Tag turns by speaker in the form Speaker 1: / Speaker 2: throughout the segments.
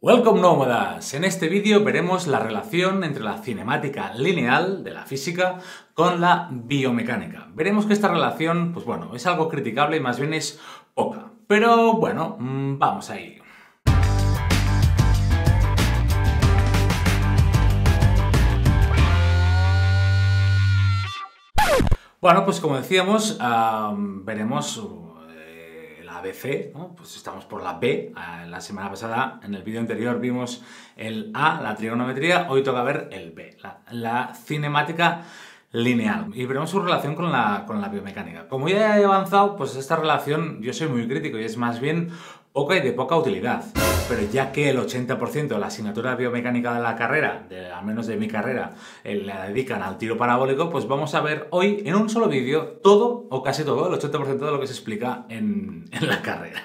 Speaker 1: Welcome nómadas. En este vídeo veremos la relación entre la cinemática lineal de la física con la biomecánica. Veremos que esta relación, pues bueno, es algo criticable y más bien es poca. Pero bueno, vamos a ello. Bueno, pues como decíamos, veremos la ABC, ¿no? Pues estamos por la B. La semana pasada, en el vídeo anterior, vimos el A, la trigonometría. Hoy toca ver el B, la cinemática lineal. Y veremos su relación con la biomecánica. Como ya he avanzado, pues esta relación yo soy muy crítico y es más bien poca y de poca utilidad. Pero ya que el 80% de la asignatura biomecánica de la carrera, al menos de mi carrera, la dedican al tiro parabólico, pues vamos a ver hoy en un solo vídeo todo, o casi todo, el 80% de lo que se explica en la carrera.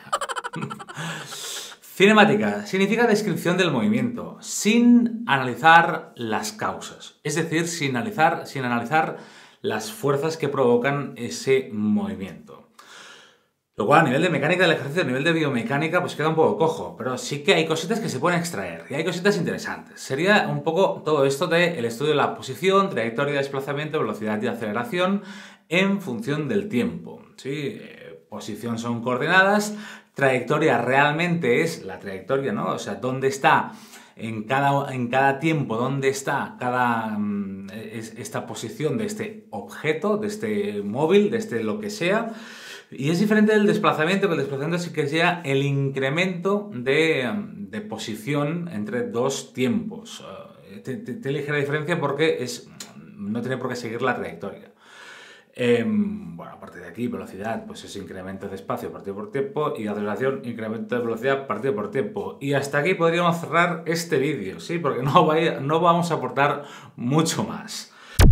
Speaker 1: Cinemática significa descripción del movimiento, sin analizar las causas. Es decir, sin analizar las fuerzas que provocan ese movimiento. Lo cual a nivel de mecánica del ejercicio, a nivel de biomecánica, pues queda un poco cojo, pero sí que hay cositas que se pueden extraer y hay cositas interesantes. Sería un poco todo esto del estudio de la posición, trayectoria, desplazamiento, velocidad y aceleración en función del tiempo. ¿Sí? Posición son coordenadas, trayectoria realmente es la trayectoria, ¿no? O sea, dónde está en cada tiempo, dónde está esta posición de este objeto, de este móvil, de este lo que sea. Y es diferente del desplazamiento, que el desplazamiento sí que sea el incremento de posición entre dos tiempos. Tiene ligera diferencia porque no tiene por qué seguir la trayectoria. Bueno, a partir de aquí, velocidad, pues es incremento de espacio partido por tiempo y aceleración, incremento de velocidad partido por tiempo. Y hasta aquí podríamos cerrar este vídeo, ¿sí? Porque no vamos a aportar mucho más.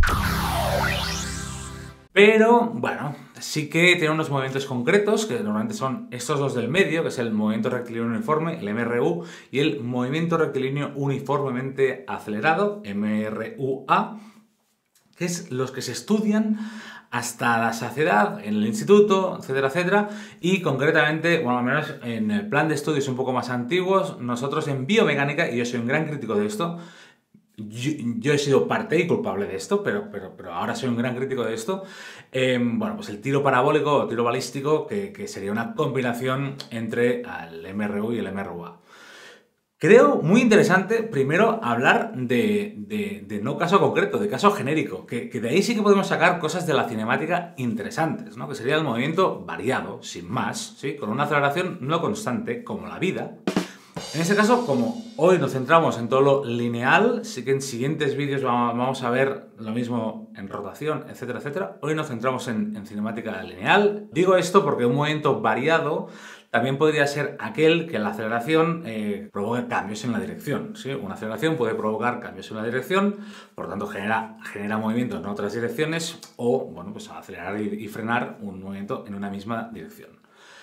Speaker 1: Pero, bueno, sí que tiene unos movimientos concretos, que normalmente son estos dos del medio, que es el movimiento rectilíneo uniforme, el MRU, y el movimiento rectilíneo uniformemente acelerado, MRUA, que es los que se estudian hasta la saciedad en el instituto, etcétera, etcétera, y concretamente, bueno, al menos en el plan de estudios un poco más antiguos, nosotros en biomecánica, y yo soy un gran crítico de esto, yo he sido parte y culpable de esto, pero ahora soy un gran crítico de esto. Bueno, pues el tiro parabólico o tiro balístico, que sería una combinación entre el MRU y el MRUA. Creo muy interesante, primero, hablar de no caso concreto, de caso genérico, que de ahí sí que podemos sacar cosas de la cinemática interesantes, ¿no? Que sería el movimiento variado, sin más, ¿sí? Con una aceleración no constante, como la vida. En este caso, como hoy nos centramos en todo lo lineal, sí que en siguientes vídeos vamos a ver lo mismo en rotación, etcétera, etcétera. Hoy nos centramos en cinemática lineal. Digo esto porque un movimiento variado también podría ser aquel que la aceleración provoca cambios en la dirección, ¿sí? Una aceleración puede provocar cambios en la dirección, por lo tanto genera movimiento en otras direcciones o, bueno, pues acelerar y frenar un movimiento en una misma dirección.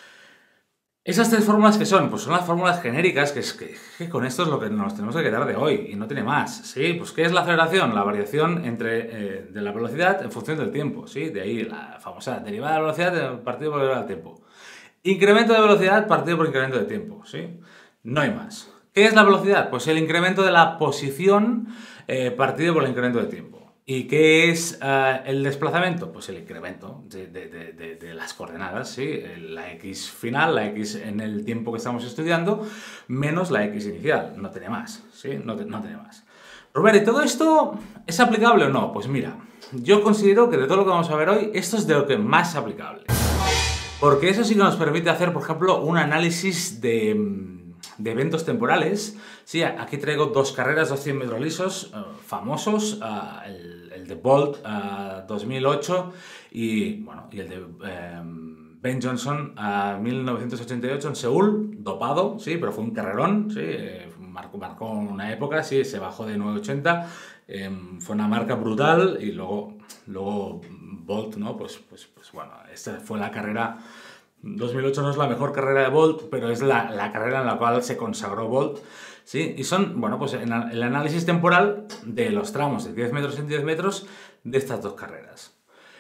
Speaker 1: Esas tres fórmulas que son, pues son las fórmulas genéricas, que con esto es lo que nos tenemos que quedar de hoy, y no tiene más, ¿sí? Pues ¿qué es la aceleración? La variación de la velocidad en función del tiempo, ¿sí? De ahí la famosa derivada de la velocidad partido por derivada del tiempo. Incremento de velocidad partido por incremento de tiempo, ¿sí? No hay más. ¿Qué es la velocidad? Pues el incremento de la posición partido por el incremento de tiempo. ¿Y qué es el desplazamiento? Pues el incremento de las coordenadas, ¿sí? La x final, la x en el tiempo que estamos estudiando, menos la x inicial. No tiene más, ¿sí? No tiene más. Robert, ¿y todo esto es aplicable o no? Pues mira, yo considero que de todo lo que vamos a ver hoy, esto es de lo que más es aplicable. Porque eso sí que nos permite hacer, por ejemplo, un análisis de eventos temporales. Sí, aquí traigo dos carreras, dos 100 metros lisos famosos, el de Bolt 2008 y el de Ben Johnson 1988 en Seúl, dopado, sí, pero fue un carrerón, sí, marcó una época, sí, se bajó de 980, fue una marca brutal y luego Bolt, ¿no? Pues bueno, esta fue la carrera. 2008 no es la mejor carrera de Bolt, pero es la carrera en la cual se consagró Bolt, ¿sí? Y son, bueno, pues el análisis temporal de los tramos de 10 metros en 10 metros de estas dos carreras.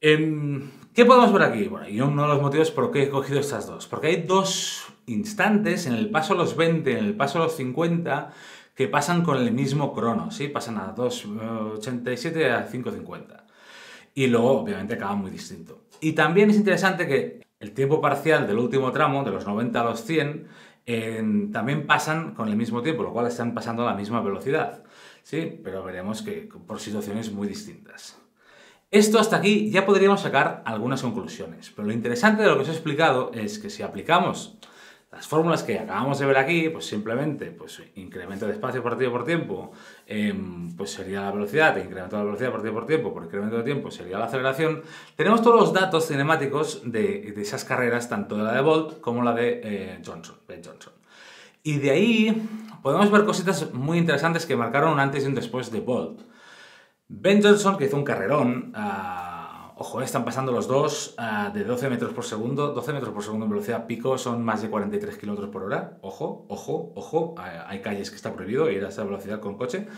Speaker 1: ¿Qué podemos ver aquí? Bueno, y uno de los motivos por qué he cogido estas dos. Porque hay dos instantes en el paso a los 20, en el paso a los 50, que pasan con el mismo crono, ¿sí? Pasan a 2.87 y a 5.50. Y luego, obviamente, acaban muy distinto. Y también es interesante que el tiempo parcial del último tramo, de los 90 a los 100, también pasan con el mismo tiempo, lo cual están pasando a la misma velocidad, ¿sí? Pero veremos que por situaciones muy distintas. Esto hasta aquí ya podríamos sacar algunas conclusiones, pero lo interesante de lo que os he explicado es que si aplicamos las fórmulas que acabamos de ver aquí, pues simplemente pues, incremento de espacio partido por tiempo, pues sería la velocidad, incremento de la velocidad partido por tiempo, por incremento de tiempo sería la aceleración. Tenemos todos los datos cinemáticos de esas carreras, tanto de la de Bolt como la de Ben Johnson. Y de ahí podemos ver cositas muy interesantes que marcaron un antes y un después de Bolt. Ben Johnson, que hizo un carrerón, ojo, están pasando los dos de 12 metros por segundo. 12 metros por segundo en velocidad pico son más de 43 km por hora. Ojo, ojo, ojo. Hay calles que está prohibido ir a esa velocidad con coche.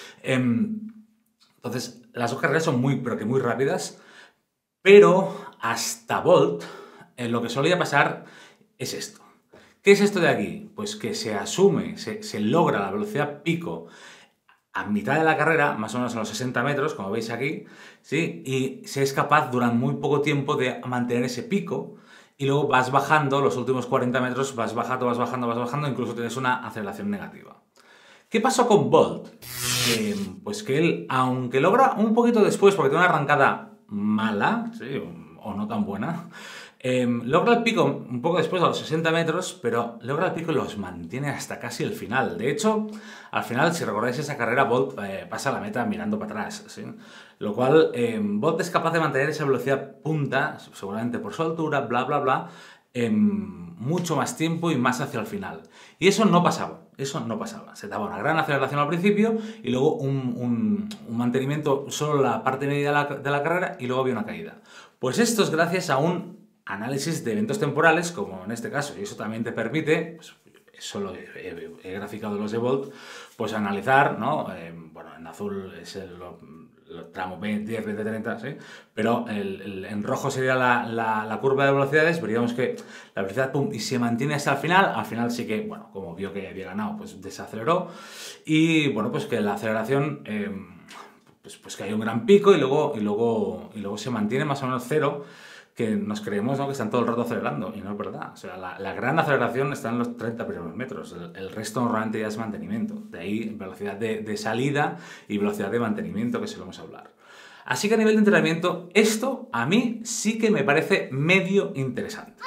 Speaker 1: Entonces, las dos carreras son pero que muy rápidas. Pero hasta Bolt, lo que solía pasar es esto. ¿Qué es esto de aquí? Pues que se asume, se logra la velocidad pico a mitad de la carrera, más o menos a los 60 metros, como veis aquí, ¿sí? Y se es capaz durante muy poco tiempo de mantener ese pico y luego vas bajando, los últimos 40 metros vas bajando, vas bajando, incluso tienes una aceleración negativa. ¿Qué pasó con Bolt? Pues que él, aunque logra un poquito después, porque tiene una arrancada mala, ¿sí? O no tan buena, logra el pico un poco después a los 60 metros, pero logra el pico y los mantiene hasta casi el final. De hecho, al final, si recordáis esa carrera, Bolt pasa a la meta mirando para atrás, ¿sí? Lo cual, Bolt es capaz de mantener esa velocidad punta, seguramente por su altura, bla, bla, bla, mucho más tiempo y más hacia el final. Y eso no pasaba. Eso no pasaba. Se daba una gran aceleración al principio y luego un mantenimiento solo la parte media de la carrera y luego había una caída. Pues esto es gracias a un análisis de eventos temporales, como en este caso, y eso también te permite, pues, eso lo he graficado los de Bolt, pues analizar, ¿no? Bueno, en azul es el tramo 10, 20, 30, ¿sí? Pero en rojo sería la curva de velocidades, veríamos que la velocidad, pum, y se mantiene hasta el final sí que, bueno, como vio que había ganado, pues desaceleró, y bueno, pues que la aceleración, pues que hay un gran pico y luego se mantiene más o menos cero, que nos creemos, ¿no?, que están todo el rato acelerando, y no es verdad. O sea, la gran aceleración está en los 30 primeros metros, el resto normalmente ya es mantenimiento. De ahí velocidad de salida y velocidad de mantenimiento, que solemos hablar. Así que a nivel de entrenamiento, esto a mí sí que me parece medio interesante.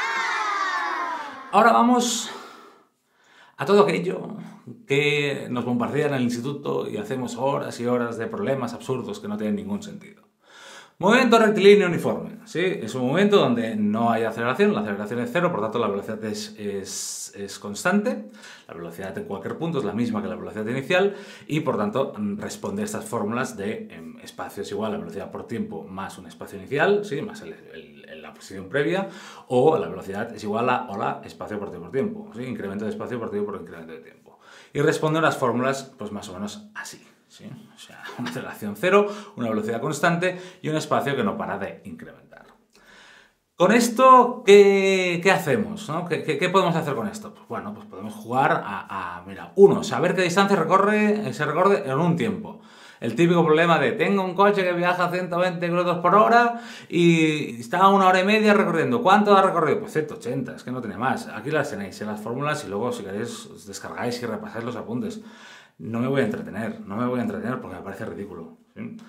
Speaker 1: Ahora vamos a todo aquello que nos bombardean en el instituto y hacemos horas y horas de problemas absurdos que no tienen ningún sentido. Movimiento rectilíneo uniforme, ¿sí? Es un movimiento donde no hay aceleración, la aceleración es cero, por tanto la velocidad es constante, la velocidad en cualquier punto es la misma que la velocidad inicial y por tanto responde a estas fórmulas de espacio es igual a velocidad por tiempo más un espacio inicial, ¿sí? Más la posición previa, o la velocidad es igual a hola, espacio partido por tiempo, ¿sí? Incremento de espacio partido por incremento de tiempo. Y responde a las fórmulas pues más o menos así. ¿Sí? O sea, una aceleración cero, una velocidad constante y un espacio que no para de incrementar. Con esto, ¿qué hacemos? ¿No? ¿Qué podemos hacer con esto? Pues bueno, pues podemos jugar mira, saber qué distancia se recorre en un tiempo. El típico problema de tengo un coche que viaja a 120 km por hora y está a 1 hora y media recorriendo. ¿Cuánto ha recorrido? Pues 180, es que no tiene más. Aquí las tenéis en las fórmulas y luego si queréis os descargáis y repasáis los apuntes. No me voy a entretener porque me parece ridículo, ¿sí?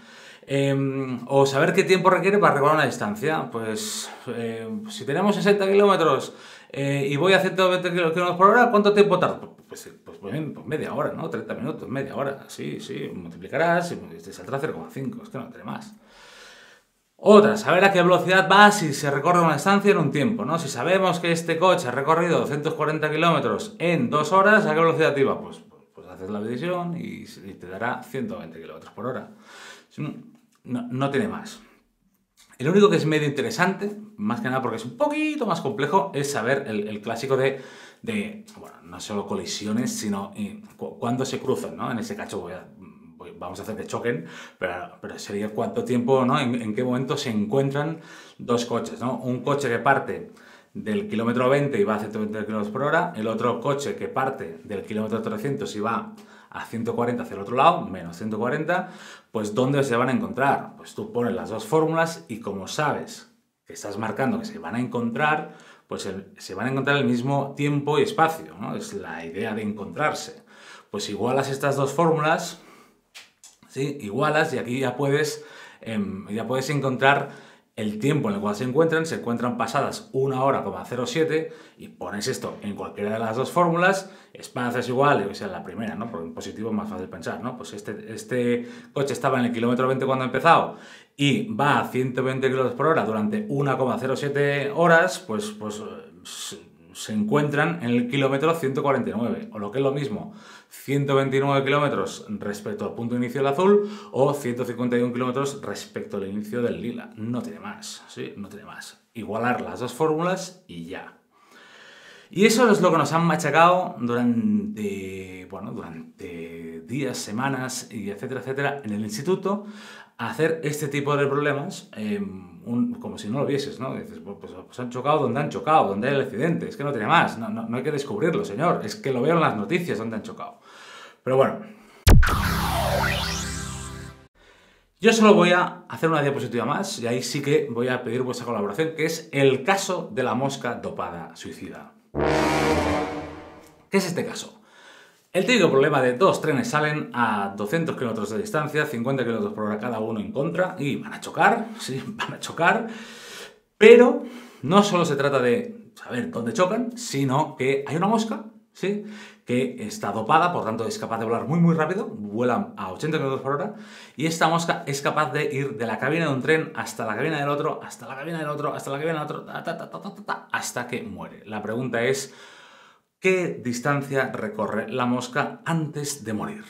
Speaker 1: O saber qué tiempo requiere para recorrer una distancia. Pues si tenemos 60 kilómetros y voy a 120 km por hora, ¿cuánto tiempo tarda? Pues media hora, ¿no? 30 minutos, media hora. Sí, multiplicarás y te saldrá 0,5, es que no tiene más. Otra, saber a qué velocidad va si se recorre una distancia en un tiempo, ¿no? Si sabemos que este coche ha recorrido 240 kilómetros en 2 horas, ¿a qué velocidad iba? Pues haces la división y te dará 120 km por hora. No tiene más. El único que es medio interesante, más que nada porque es un poquito más complejo, es saber el clásico de bueno, no solo colisiones, sino cuando se cruzan, ¿no? En ese caso voy vamos a hacer que choquen, pero sería cuánto tiempo, ¿no? En qué momento se encuentran dos coches, ¿no? Un coche que parte del kilómetro 20 y va a 120 km por hora, el otro coche que parte del kilómetro 300 y va a 140 hacia el otro lado, menos 140, pues ¿dónde se van a encontrar? Pues tú pones las dos fórmulas y como sabes que estás marcando que se van a encontrar, pues se van a encontrar el mismo tiempo y espacio, ¿no? Es la idea de encontrarse. Pues igualas estas dos fórmulas, ¿sí? Igualas y aquí ya puedes encontrar el tiempo en el cual se encuentran pasadas 1 hora, 07 y pones esto en cualquiera de las dos fórmulas, espacio es igual, que sea la primera, ¿no? Porque en positivo es más fácil pensar, ¿no? Pues este coche estaba en el kilómetro 20 cuando ha empezado y va a 120 km por hora durante 1,07 horas, pues se encuentran en el kilómetro 149, o lo que es lo mismo, 129 kilómetros respecto al punto de inicio del azul o 151 kilómetros respecto al inicio del lila. No tiene más, ¿sí? No tiene más. Igualar las dos fórmulas y ya. Y eso es lo que nos han machacado durante días, semanas, y etcétera, etcétera, en el instituto, a hacer este tipo de problemas, como si no lo vieses, ¿no? Dices, pues han chocado donde han chocado, donde hay el accidente, es que no tiene más, no hay que descubrirlo, señor, es que lo veo en las noticias donde han chocado. Pero bueno, yo solo voy a hacer una diapositiva más y ahí sí que voy a pedir vuestra colaboración, que es el caso de la mosca dopada suicida. ¿Qué es este caso? El típico problema de dos trenes salen a 200 km de distancia, 50 km por hora cada uno en contra y van a chocar, sí, van a chocar, pero no solo se trata de saber dónde chocan, sino que hay una mosca, ¿sí?, que está dopada, por tanto es capaz de volar muy muy rápido, vuela a 80 km por hora, y esta mosca es capaz de ir de la cabina de un tren hasta la cabina del otro, hasta la cabina del otro, hasta la cabina del otro, hasta que muere. La pregunta es, ¿qué distancia recorre la mosca antes de morir?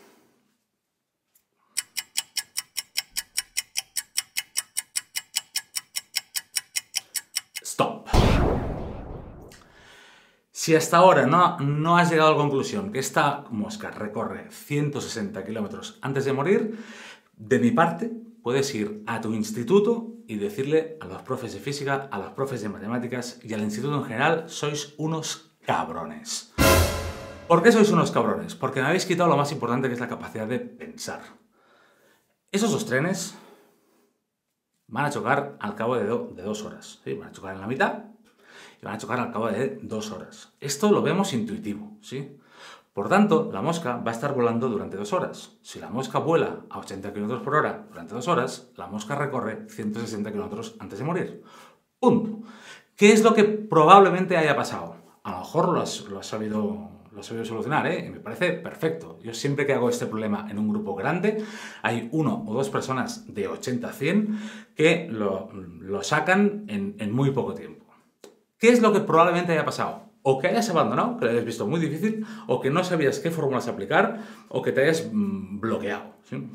Speaker 1: Stop. Si hasta ahora no has llegado a la conclusión que esta mosca recorre 160 kilómetros antes de morir, de mi parte puedes ir a tu instituto y decirle a los profes de física, a los profes de matemáticas y al instituto en general, sois unos cabrones. ¿Por qué sois unos cabrones? Porque me habéis quitado lo más importante, que es la capacidad de pensar. Esos dos trenes van a chocar al cabo de 2 horas. ¿Sí? Van a chocar en la mitad y van a chocar al cabo de 2 horas. Esto lo vemos intuitivo, ¿sí? Por tanto, la mosca va a estar volando durante 2 horas. Si la mosca vuela a 80 km por hora durante 2 horas, la mosca recorre 160 km antes de morir. Punto. ¿Qué es lo que probablemente haya pasado? A lo mejor lo has sabido solucionar, ¿eh? Y me parece perfecto. Yo siempre que hago este problema en un grupo grande, hay 1 o 2 personas de 80 a 100 que lo sacan en muy poco tiempo. ¿Qué es lo que probablemente haya pasado? O que hayas abandonado, que lo hayas visto muy difícil, o que no sabías qué fórmulas aplicar, o que te hayas bloqueado, ¿sí?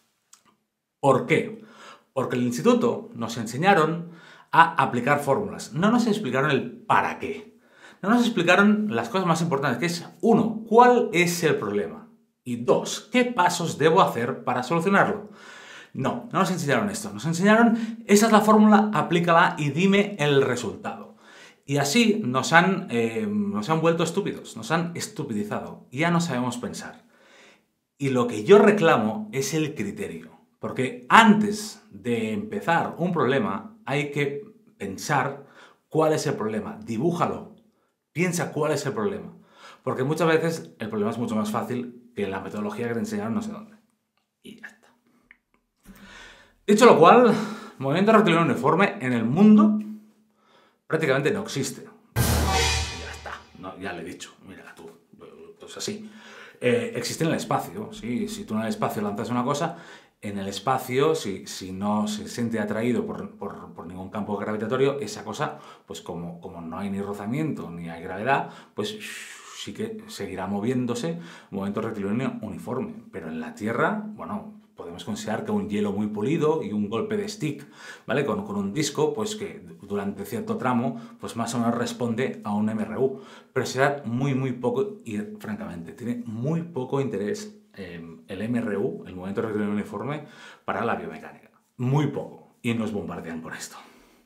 Speaker 1: ¿Por qué? Porque en el instituto nos enseñaron a aplicar fórmulas. No nos explicaron el para qué. No nos explicaron las cosas más importantes, que es, 1, ¿cuál es el problema? Y 2, ¿qué pasos debo hacer para solucionarlo? No nos enseñaron esto. Nos enseñaron, esa es la fórmula, aplícala y dime el resultado. Y así nos han vuelto estúpidos, nos han estupidizado. Ya no sabemos pensar. Y lo que yo reclamo es el criterio. Porque antes de empezar un problema hay que pensar cuál es el problema. Dibújalo. Piensa cuál es el problema. Porque muchas veces el problema es mucho más fácil que la metodología que te enseñaron no sé dónde. Y ya está. Dicho lo cual, movimiento rectilíneo uniforme en el mundo prácticamente no existe. Ya está, no, ya le he dicho, mira tú, pues así. Existe en el espacio, ¿sí? Si tú en el espacio lanzas una cosa, en el espacio, si no se siente atraído por ningún campo gravitatorio, esa cosa, pues como no hay ni rozamiento ni hay gravedad, pues sí que seguirá moviéndose, movimiento rectilíneo uniforme. Pero en la Tierra, bueno, podemos considerar que un hielo muy pulido y un golpe de stick, ¿vale? Con un disco, pues que durante cierto tramo, pues más o menos responde a un MRU. Pero se da muy, muy poco y, francamente, tiene muy poco interés el MRU, el momento rectilíneo uniforme, para la biomecánica. Muy poco. Y nos bombardean con esto.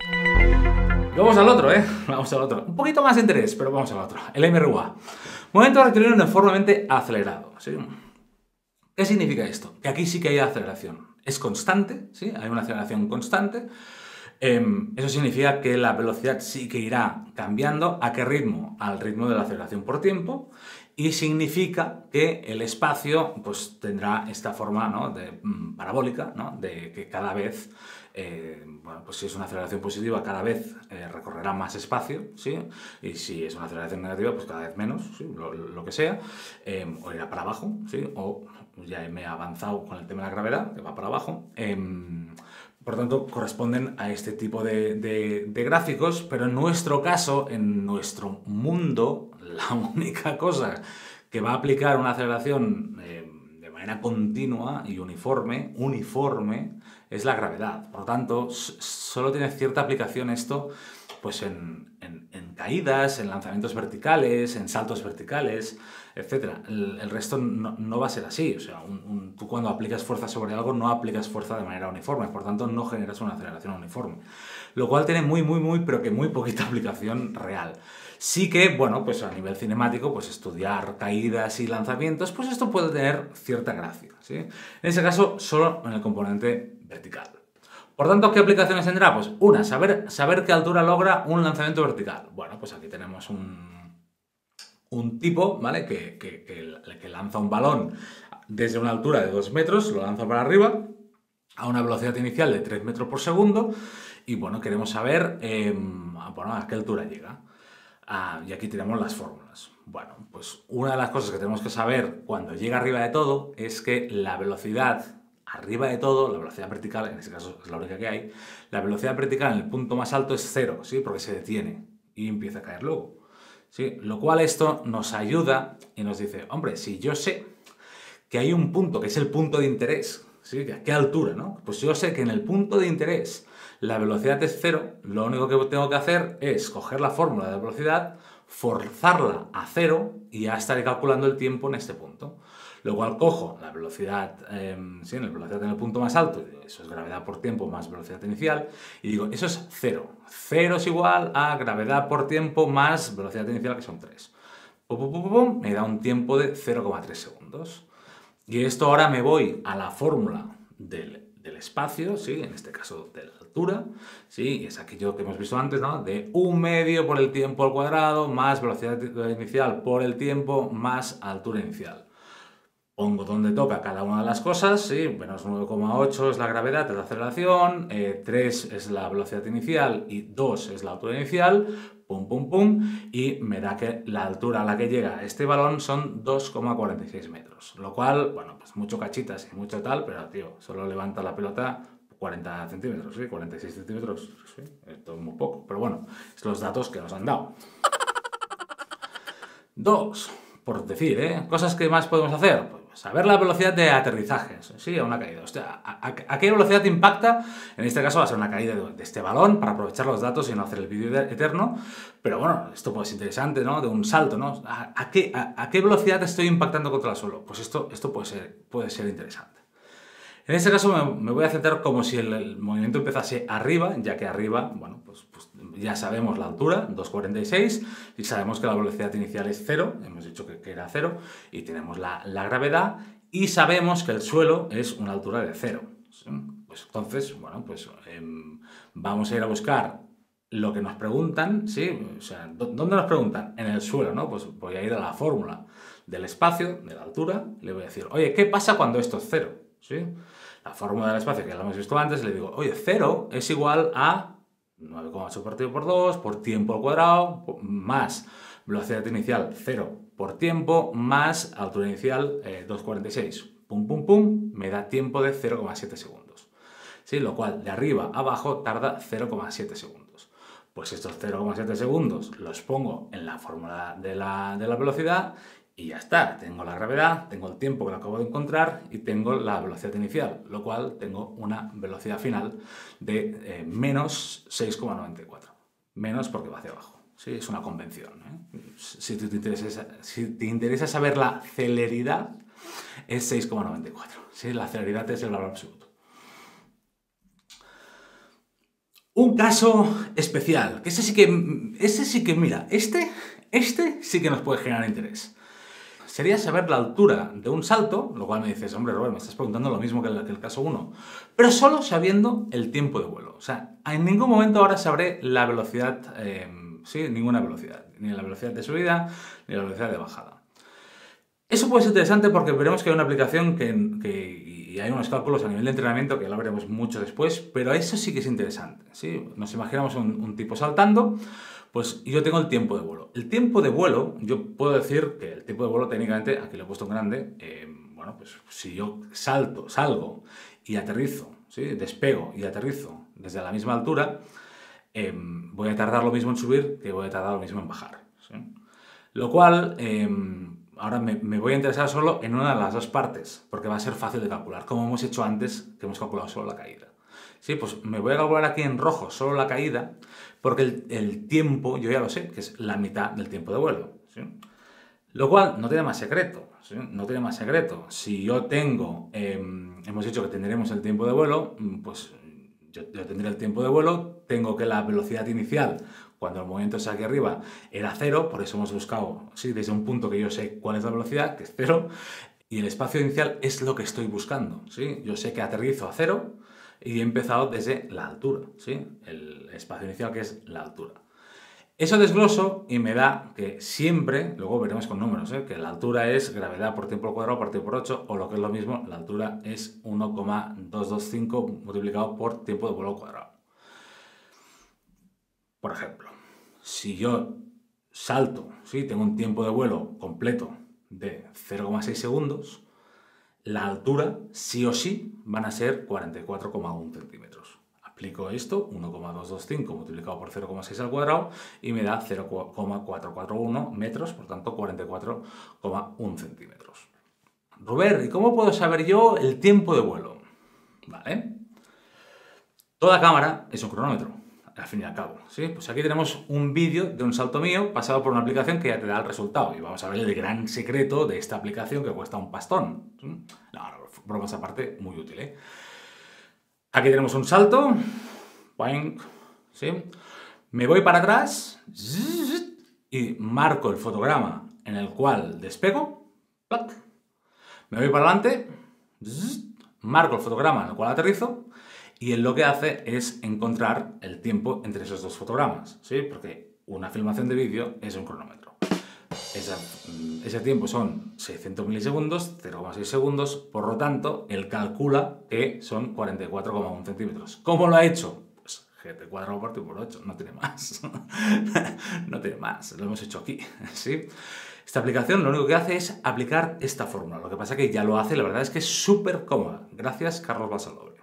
Speaker 1: Vamos al otro, Vamos al otro. Un poquito más de interés, pero vamos al otro. El MRUA. Momento rectilíneo uniformemente acelerado. ¿Sí? ¿Qué significa esto? Que aquí sí que hay aceleración. Es constante, ¿sí? Hay una aceleración constante. Eso significa que la velocidad sí que irá cambiando. ¿A qué ritmo? Al ritmo de la aceleración por tiempo. Y significa que el espacio pues, tendrá esta forma, ¿no?, parabólica, ¿no?, de que cada vez, bueno, pues si es una aceleración positiva, cada vez recorrerá más espacio, ¿sí? Y si es una aceleración negativa, pues cada vez menos, ¿sí?, lo que sea, o irá para abajo, ¿sí? O ya me he avanzado con el tema de la gravedad, que va para abajo. Por tanto, corresponden a este tipo de gráficos, pero en nuestro caso, en nuestro mundo, la única cosa que va a aplicar una aceleración de manera continua y uniforme, es la gravedad. Por tanto, solo tiene cierta aplicación esto pues en caídas, en lanzamientos verticales, en saltos verticales, etc. El resto no va a ser así. O sea, tú cuando aplicas fuerza sobre algo no aplicas fuerza de manera uniforme, por tanto no generas una aceleración uniforme. Lo cual tiene pero que muy poquita aplicación real. Sí que, bueno, pues a nivel cinemático, pues estudiar caídas y lanzamientos, pues esto puede tener cierta gracia, ¿sí? En ese caso, solo en el componente vertical. Por tanto, ¿qué aplicaciones tendrá? Pues una, saber qué altura logra un lanzamiento vertical. Bueno, pues aquí tenemos un tipo, ¿vale?, que lanza un balón desde una altura de 2 metros, lo lanza para arriba a una velocidad inicial de 3 metros por segundo y, bueno, queremos saber bueno, a qué altura llega. Y aquí tenemos las fórmulas. Bueno, pues una de las cosas que tenemos que saber cuando llega arriba de todo es que la velocidad arriba de todo, la velocidad vertical, en este caso es la única que hay, la velocidad vertical en el punto más alto es 0, ¿sí?, porque se detiene y empieza a caer luego, ¿sí? Lo cual esto nos ayuda y nos dice, hombre, si yo sé que hay un punto que es el punto de interés, ¿sí?, ¿a qué altura, no? Pues yo sé que en el punto de interés la velocidad es 0, lo único que tengo que hacer es coger la fórmula de velocidad, forzarla a 0 y ya estaré calculando el tiempo en este punto. Lo cual cojo la velocidad, sí, la velocidad en el punto más alto, eso es gravedad por tiempo más velocidad inicial, y digo, eso es 0. 0 es igual a gravedad por tiempo más velocidad inicial, que son 3. Me da un tiempo de 0,3 segundos. Y esto ahora me voy a la fórmula del espacio, ¿sí?, en este caso de la altura, ¿sí?, y es aquello que hemos visto antes, ¿no?, de 1/2 por el tiempo al cuadrado más velocidad inicial por el tiempo más altura inicial. Pongo donde toca cada una de las cosas, ¿sí? Menos 9,8 es la gravedad, es la aceleración, 3 es la velocidad inicial y 2 es la altura inicial, pum, pum, pum, y me da que la altura a la que llega este balón son 2,46 metros. Lo cual, bueno, pues mucho cachitas y mucho tal, pero tío, solo levanta la pelota 40 centímetros, ¿sí? 46 centímetros, ¿sí? Esto es muy poco, pero bueno, son los datos que nos han dado. 2, por decir, cosas que más podemos hacer. Pues saber la velocidad de aterrizaje, sí, a una caída. Hostia, ¿a qué velocidad impacta? En este caso va a ser una caída de este balón para aprovechar los datos y no hacer el vídeo eterno. Pero bueno, esto puede ser interesante, ¿no? De un salto, ¿no? ¿A qué velocidad estoy impactando contra el suelo? Pues esto puede ser interesante. En este caso me voy a centrar como si el movimiento empezase arriba, ya que arriba, bueno, pues ya sabemos la altura, 2,46, y sabemos que la velocidad inicial es 0, hemos dicho que era 0, y tenemos la gravedad, y sabemos que el suelo es una altura de 0. ¿Sí? Pues entonces, bueno, pues vamos a ir a buscar lo que nos preguntan, ¿sí? O sea, ¿dónde nos preguntan? En el suelo, ¿no? Pues voy a ir a la fórmula del espacio, de la altura, y le voy a decir, oye, ¿qué pasa cuando esto es 0? ¿Sí? La fórmula del espacio que ya lo hemos visto antes, le digo, oye, 0 es igual a 9,8 partido por 2 por tiempo al cuadrado más velocidad inicial 0 por tiempo más altura inicial 2,46. Pum, pum, pum, me da tiempo de 0,7 segundos. ¿Sí? Lo cual de arriba a abajo tarda 0,7 segundos. Pues estos 0,7 segundos los pongo en la fórmula de la velocidad y ya está, tengo la gravedad, tengo el tiempo que lo acabo de encontrar y tengo la velocidad inicial, lo cual tengo una velocidad final de menos 6,94. Menos porque va hacia abajo. ¿Sí? Es una convención. Si te interesa saber la celeridad, es 6,94. ¿Sí? La celeridad es el valor absoluto. Un caso especial, que ese sí que, mira, este sí que nos puede generar interés. Sería saber la altura de un salto, lo cual me dices, hombre, Robert, me estás preguntando lo mismo que el caso 1, pero solo sabiendo el tiempo de vuelo. O sea, en ningún momento ahora sabré la velocidad, sí, ninguna velocidad, ni la velocidad de subida, ni la velocidad de bajada. Eso puede ser interesante porque veremos que hay una aplicación y hay unos cálculos a nivel de entrenamiento que ya lo veremos mucho después, pero eso sí que es interesante, ¿sí? Nos imaginamos un tipo saltando. Pues yo tengo el tiempo de vuelo. El tiempo de vuelo, yo puedo decir que el tiempo de vuelo técnicamente, aquí lo he puesto en grande, bueno, pues si yo salgo y aterrizo, ¿sí? Despego y aterrizo desde la misma altura, voy a tardar lo mismo en subir que voy a tardar lo mismo en bajar, ¿sí? Lo cual, ahora me voy a interesar solo en una de las dos partes, porque va a ser fácil de calcular, como hemos hecho antes, que hemos calculado solo la caída. Sí, pues me voy a calcular aquí en rojo solo la caída, porque el tiempo, yo ya lo sé, que es la mitad del tiempo de vuelo, ¿sí? Lo cual no tiene más secreto, ¿sí? No tiene más secreto. Si yo tengo, hemos dicho que tendremos el tiempo de vuelo, pues yo tendré el tiempo de vuelo, tengo que la velocidad inicial, cuando el movimiento es aquí arriba, era 0, por eso hemos buscado, ¿sí? Desde un punto que yo sé cuál es la velocidad, que es 0, y el espacio inicial es lo que estoy buscando, ¿sí? Yo sé que aterrizo a 0, y he empezado desde la altura, ¿sí? El espacio inicial, que es la altura. Eso desgloso y me da que siempre, luego veremos con números, que la altura es gravedad por tiempo al cuadrado partido por 8, o lo que es lo mismo, la altura es 1,225 multiplicado por tiempo de vuelo al cuadrado. Por ejemplo, si yo salto, ¿sí? Tengo un tiempo de vuelo completo de 0,6 segundos, la altura, sí o sí, van a ser 44,1 centímetros. Aplico esto, 1,225 multiplicado por 0,6 al cuadrado, y me da 0,441 metros, por tanto 44,1 centímetros. Robert, ¿y cómo puedo saber yo el tiempo de vuelo? Vale. Toda cámara es un cronómetro, al fin y al cabo, ¿sí? Pues aquí tenemos un vídeo de un salto mío pasado por una aplicación que ya te da el resultado. Y vamos a ver el gran secreto de esta aplicación que cuesta un pastón. No, bromas aparte, muy útil, ¿eh? Aquí tenemos un salto. ¿Sí? Me voy para atrás y marco el fotograma en el cual despego. Me voy para adelante. Marco el fotograma en el cual aterrizo. Y él lo que hace es encontrar el tiempo entre esos dos fotogramas, ¿sí? Porque una filmación de vídeo es un cronómetro. Ese tiempo son 600 milisegundos, 0,6 segundos, por lo tanto, él calcula que son 44,1 centímetros. ¿Cómo lo ha hecho? Pues GT cuadrado partido por 8, no tiene más. No tiene más, lo hemos hecho aquí, ¿sí? Esta aplicación lo único que hace es aplicar esta fórmula. Lo que pasa es que ya lo hace, la verdad es que es súper cómoda. Gracias, Carlos Balsalobre.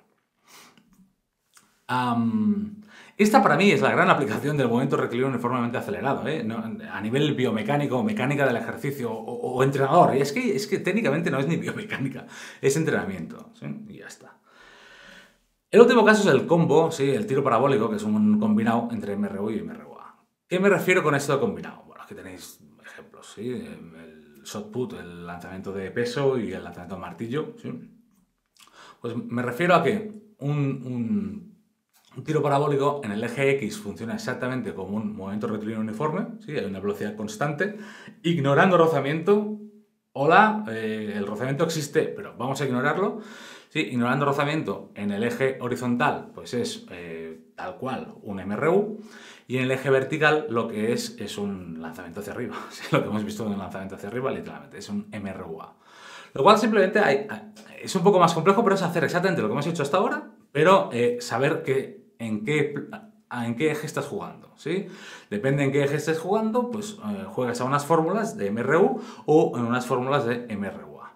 Speaker 1: Esta para mí es la gran aplicación del movimiento rectilíneo uniformemente acelerado, ¿eh? No, a nivel biomecánico, mecánica del ejercicio o entrenador. Y es que técnicamente no es ni biomecánica, es entrenamiento, ¿sí? Y ya está. El último caso es el combo, ¿sí? El tiro parabólico, que es un combinado entre MRU y MRUA. ¿Qué me refiero con esto de combinado? Bueno, aquí tenéis ejemplos, ¿sí? El shot put, el lanzamiento de peso y el lanzamiento de martillo, ¿sí? Pues me refiero a que un tiro parabólico en el eje X funciona exactamente como un movimiento rectilíneo uniforme, ¿sí? Hay una velocidad constante, ignorando rozamiento. Hola, el rozamiento existe, pero vamos a ignorarlo. ¿Sí? Ignorando rozamiento en el eje horizontal, pues es tal cual un MRU, y en el eje vertical lo que es un lanzamiento hacia arriba. ¿Sí? Lo que hemos visto en el lanzamiento hacia arriba, literalmente, es un MRUA. Lo cual simplemente es un poco más complejo, pero es hacer exactamente lo que hemos hecho hasta ahora, pero saber en qué eje estás jugando, ¿sí? Depende en qué eje estés jugando, pues juegas a unas fórmulas de MRU o en unas fórmulas de MRUA.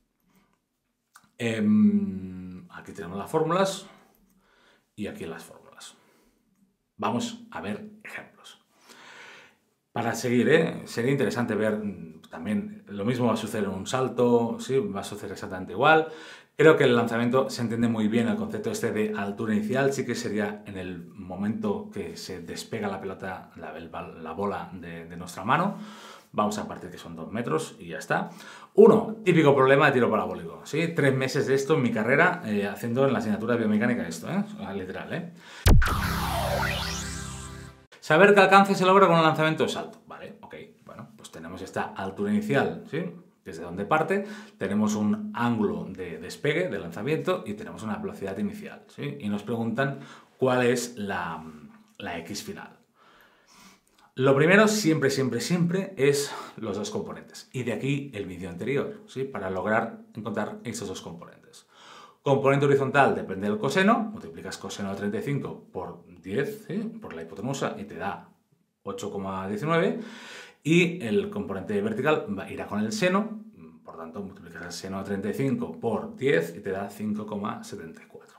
Speaker 1: Aquí tenemos las fórmulas y aquí las fórmulas. Vamos a ver ejemplos. Para seguir, sería interesante ver también, lo mismo va a suceder en un salto, ¿sí? Va a suceder exactamente igual. Creo que el lanzamiento se entiende muy bien el concepto este de altura inicial, sí que sería en el momento que se despega la pelota, la bola de nuestra mano. Vamos a partir que son 2 metros y ya está. Típico problema de tiro parabólico, ¿sí? 3 meses de esto en mi carrera, haciendo en la asignatura de biomecánica esto, literal, Saber qué alcance se logra con un lanzamiento de salto, ¿vale? Ok, bueno, pues tenemos esta altura inicial, ¿sí? Desde donde parte, tenemos un ángulo de despegue, de lanzamiento, y tenemos una velocidad inicial, ¿sí? Y nos preguntan cuál es la X final. Lo primero, siempre, es los dos componentes. Y de aquí el vídeo anterior, ¿sí? Para lograr encontrar esos dos componentes. Componente horizontal depende del coseno, multiplicas coseno de 35 por 10, ¿sí? Por la hipotenusa, y te da 8,19. Y el componente vertical irá con el seno, por tanto multiplicas el seno de 35 por 10 y te da 5,74.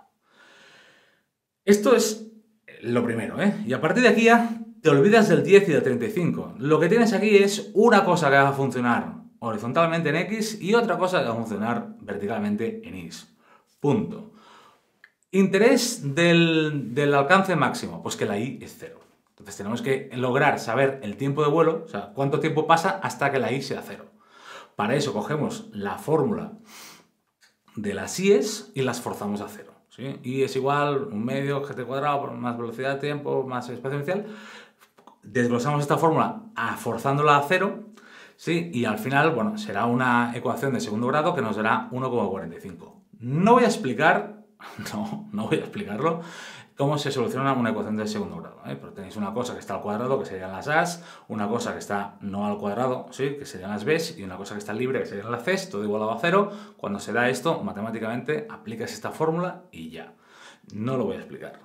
Speaker 1: Esto es lo primero, Y a partir de aquí ya te olvidas del 10 y del 35. Lo que tienes aquí es una cosa que va a funcionar horizontalmente en X y otra cosa que va a funcionar verticalmente en Y. Punto. Interés del alcance máximo, pues que la Y es 0. Entonces tenemos que lograr saber el tiempo de vuelo, o sea, cuánto tiempo pasa hasta que la Y sea 0. Para eso cogemos la fórmula de las I's y las forzamos a 0. ¿Sí? Y es igual 1/2 gt cuadrado por más velocidad de tiempo más espacio inicial. Desglosamos esta fórmula forzándola a 0, ¿sí? Y al final, bueno, será una ecuación de segundo grado que nos dará 1,45. No voy a explicar, no voy a explicarlo, cómo se soluciona una ecuación de segundo grado, Pero tenéis una cosa que está al cuadrado, que serían las A's, una cosa que está no al cuadrado, ¿sí? Que serían las B's, y una cosa que está libre, que serían las C's, todo igualado a 0. Cuando se da esto, matemáticamente aplicas esta fórmula y ya. No lo voy a explicar.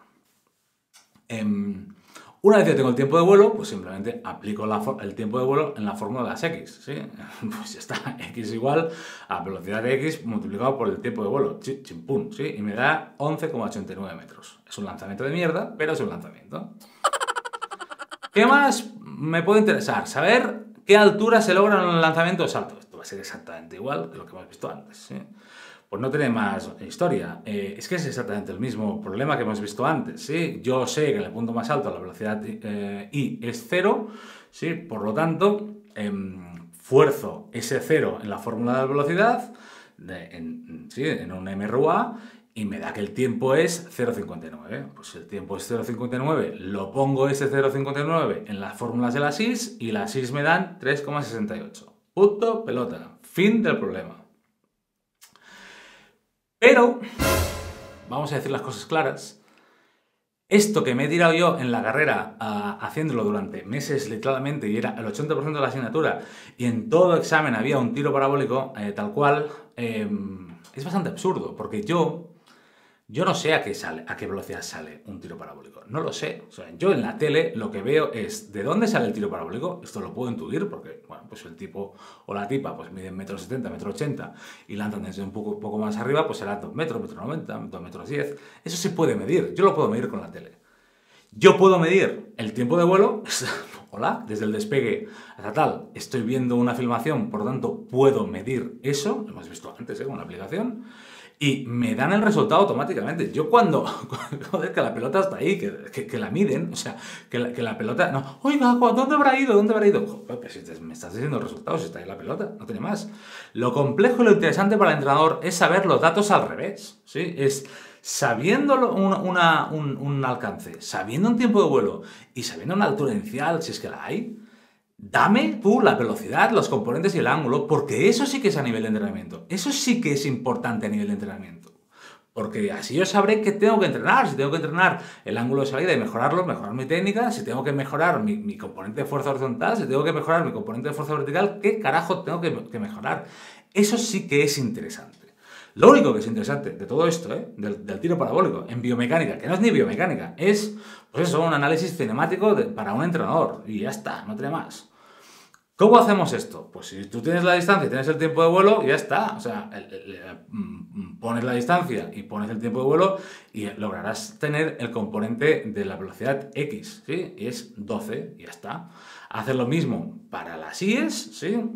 Speaker 1: Una vez que tengo el tiempo de vuelo, pues simplemente aplico el tiempo de vuelo en la fórmula de las X, ¿sí? Pues ya está, X igual a velocidad de X multiplicado por el tiempo de vuelo, chimpún, ¿sí? Y me da 11,89 metros. Es un lanzamiento de mierda, pero es un lanzamiento. ¿Qué más me puede interesar? Saber qué altura se logra en el lanzamiento de salto. Esto va a ser exactamente igual que lo que hemos visto antes, ¿sí? Pues no tiene más historia. Es que es exactamente el mismo problema que hemos visto antes, ¿sí? Yo sé que en el punto más alto la velocidad I es 0, ¿sí? Por lo tanto, fuerzo ese 0 en la fórmula de la velocidad, en un MRUA, y me da que el tiempo es 0,59. Pues si el tiempo es 0,59, lo pongo ese 0,59 en las fórmulas de las I's, y las I's me dan 3,68. Punto, pelota. Fin del problema. Pero, vamos a decir las cosas claras, esto que me he tirado yo en la carrera haciéndolo durante meses literalmente, y era el 80% de la asignatura, y en todo examen había un tiro parabólico tal cual, es bastante absurdo, porque yo no sé a qué velocidad sale un tiro parabólico. No lo sé. O sea, yo en la tele lo que veo es de dónde sale el tiro parabólico. Esto lo puedo intuir porque, bueno, pues el tipo o la tipa pues miden 1,70 m, 1,80 m y lanzan desde un poco más arriba, pues será 2 metros, 1,90 m, 2,10 m. Eso se puede medir. Yo lo puedo medir con la tele. Yo puedo medir el tiempo de vuelo. Hola, desde el despegue hasta tal. Estoy viendo una filmación, por lo tanto puedo medir eso. Lo hemos visto antes, con la aplicación. Y me dan el resultado automáticamente. Yo cuando... Joder, que la pelota está ahí, que la miden, o sea, que la pelota... No, oiga, ¿dónde habrá ido? ¿Dónde habrá ido? Joder, pero si me estás diciendo el resultado, si está ahí la pelota, no tiene más. Lo complejo y lo interesante para el entrenador es saber los datos al revés, ¿sí? Es sabiendo un alcance, sabiendo un tiempo de vuelo y sabiendo una altura inicial, si es que la hay, dame tú la velocidad, los componentes y el ángulo, porque eso sí que es a nivel de entrenamiento. Eso sí que es importante a nivel de entrenamiento. Porque así yo sabré que tengo que entrenar. Si tengo que entrenar el ángulo de salida y mejorarlo, mejorar mi técnica. Si tengo que mejorar mi componente de fuerza horizontal, si tengo que mejorar mi componente de fuerza vertical, ¿qué carajo tengo que mejorar? Eso sí que es interesante. Lo único que es interesante de todo esto, del tiro parabólico, en biomecánica, que no es ni biomecánica, es, pues eso, un análisis cinemático para un entrenador. Y ya está, no tiene más. ¿Cómo hacemos esto? Pues si tú tienes la distancia y tienes el tiempo de vuelo, ya está. O sea, pones la distancia y pones el tiempo de vuelo y lograrás tener el componente de la velocidad X, ¿sí? Y es 12, y ya está. Hacer lo mismo para las I's, ¿sí?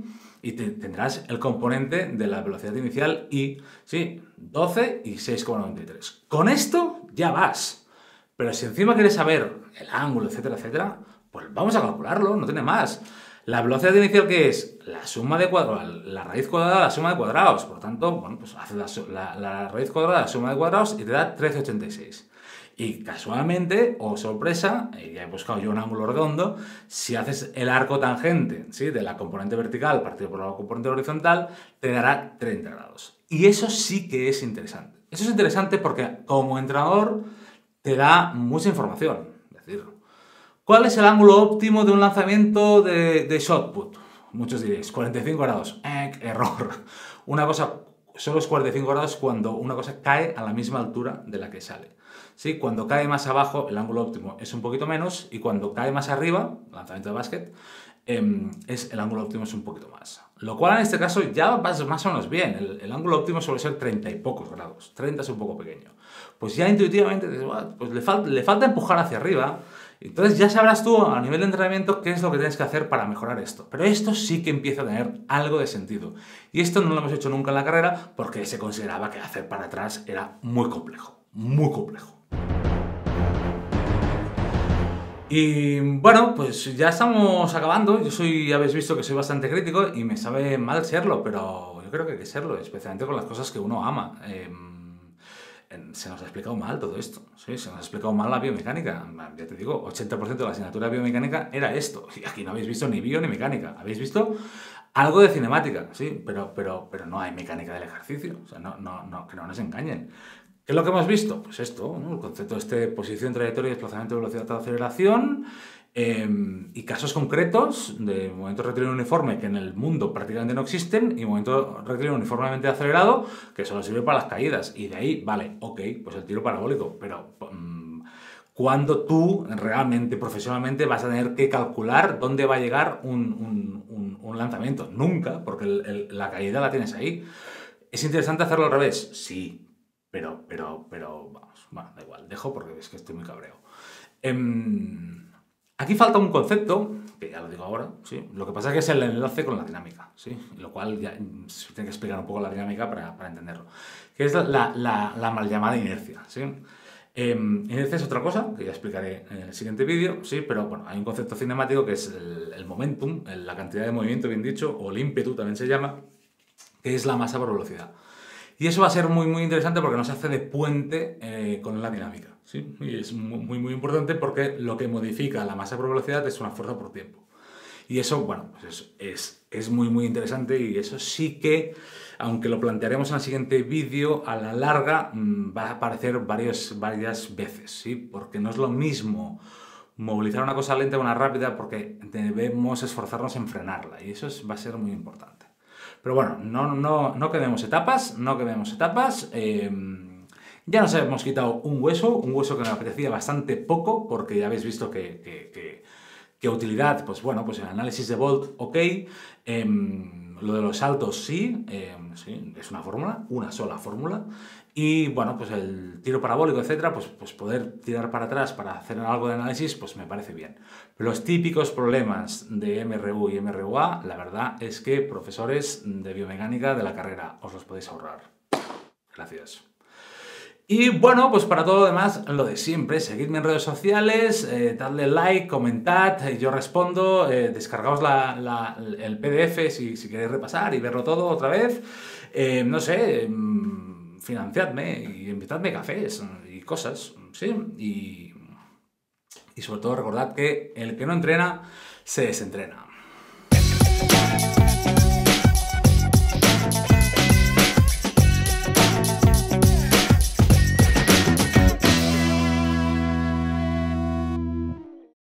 Speaker 1: y tendrás el componente de la velocidad inicial y, sí, 12 y 6,93. Con esto ya vas. Pero si encima quieres saber el ángulo, etcétera, etcétera, pues vamos a calcularlo, no tiene más. La velocidad inicial, ¿qué es? La suma de cuadrados, la raíz cuadrada de la suma de cuadrados. Por tanto, bueno, pues haces la raíz cuadrada de la suma de cuadrados y te da 13,86. Y casualmente, o sorpresa, ya he buscado yo un ángulo redondo, si haces el arco tangente, ¿sí?, de la componente vertical partido por la componente horizontal, te dará 30 grados. Y eso sí que es interesante. Eso es interesante porque como entrenador te da mucha información. Es decir, ¿cuál es el ángulo óptimo de un lanzamiento de shot put? Muchos diréis, 45 grados. Error. Una cosa solo es 45 grados cuando una cosa cae a la misma altura de la que sale. ¿Sí? Cuando cae más abajo, el ángulo óptimo es un poquito menos, y cuando cae más arriba, lanzamiento de básquet, el ángulo óptimo es un poquito más. Lo cual en este caso ya vas más o menos bien. El ángulo óptimo suele ser 30 y pocos grados. 30 es un poco pequeño. Pues ya intuitivamente dices, pues le falta empujar hacia arriba. Entonces ya sabrás tú a nivel de entrenamiento qué es lo que tienes que hacer para mejorar esto. Pero esto sí que empieza a tener algo de sentido. Y esto no lo hemos hecho nunca en la carrera porque se consideraba que hacer para atrás era muy complejo. Muy complejo. Y bueno, pues ya estamos acabando. Ya habéis visto que soy bastante crítico y me sabe mal serlo, pero yo creo que hay que serlo, especialmente con las cosas que uno ama. Se nos ha explicado mal todo esto, ¿sí? Se nos ha explicado mal la biomecánica. Ya te digo, 80% de la asignatura de biomecánica era esto. Y aquí no habéis visto ni bio ni mecánica. Habéis visto algo de cinemática, sí, pero no hay mecánica del ejercicio. O sea, que no nos engañen. ¿Qué es lo que hemos visto? Pues esto, ¿no? El concepto de posición, trayectoria, desplazamiento, velocidad, aceleración, y casos concretos de movimiento rectilíneo uniforme que en el mundo prácticamente no existen, y movimiento rectilíneo uniformemente acelerado que solo sirve para las caídas. Y de ahí, vale, ok, pues el tiro parabólico, pero ¿cuándo tú realmente, profesionalmente, vas a tener que calcular dónde va a llegar un lanzamiento? Nunca, porque la caída la tienes ahí. ¿Es interesante hacerlo al revés? Sí. Pero, vamos, bueno, da igual, dejo porque es que estoy muy cabreo. Aquí falta un concepto, que ya lo digo ahora, ¿sí? Lo que pasa es que es el enlace con la dinámica, ¿sí? Lo cual ya se tiene que explicar un poco la dinámica para entenderlo. Que es la mal llamada inercia, ¿sí? Inercia es otra cosa, que ya explicaré en el siguiente vídeo, ¿sí? Pero bueno, hay un concepto cinemático que es el momentum, la cantidad de movimiento, bien dicho, o el ímpetu también se llama, que es la masa por velocidad. Y eso va a ser muy, muy interesante porque nos hace de puente con la dinámica, ¿sí? Y es muy, muy importante porque lo que modifica la masa por velocidad es una fuerza por tiempo. Y eso, bueno, pues es muy, muy interesante, y eso sí que, aunque lo plantearemos en el siguiente vídeo, a la larga va a aparecer varias veces, ¿sí? Porque no es lo mismo movilizar una cosa lenta o una rápida, porque debemos esforzarnos en frenarla, y eso va a ser muy importante. Pero bueno, no quedemos etapas, ya nos hemos quitado un hueso que me apetecía bastante poco, porque ya habéis visto que utilidad, pues bueno, pues el análisis de Bolt, ok, lo de los saltos sí, es una fórmula, una sola fórmula, y bueno, pues el tiro parabólico, etcétera, pues poder tirar para atrás para hacer algo de análisis, pues me parece bien. Pero los típicos problemas de MRU y MRUA, la verdad es que, profesores de biomecánica de la carrera, os los podéis ahorrar. Gracias. Y bueno, pues para todo lo demás, lo de siempre, seguidme en redes sociales, dadle like, comentad, yo respondo, descargaos el PDF si queréis repasar y verlo todo otra vez, no sé, financiadme y invitadme cafés y cosas, ¿sí? Y sobre todo recordad que el que no entrena se desentrena.